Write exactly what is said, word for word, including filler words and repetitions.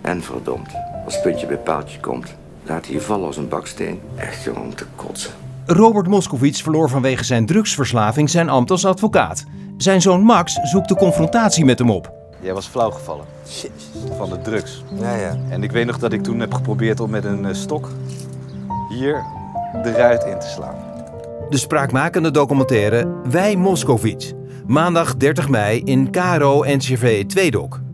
En verdomd, als puntje bij paaltje komt, laat hij vallen als een baksteen. Echt jongen om te kotsen. Robert Moskowitz verloor vanwege zijn drugsverslaving zijn ambt als advocaat. Zijn zoon Max zoekt de confrontatie met hem op. Jij was flauwgevallen. Van de drugs. Ja, ja. En ik weet nog dat ik toen heb geprobeerd om met een uh, stok hier de ruit in te slaan. De spraakmakende documentaire Wij Moskowitz. Maandag dertig mei in K R O N C R V twee doc.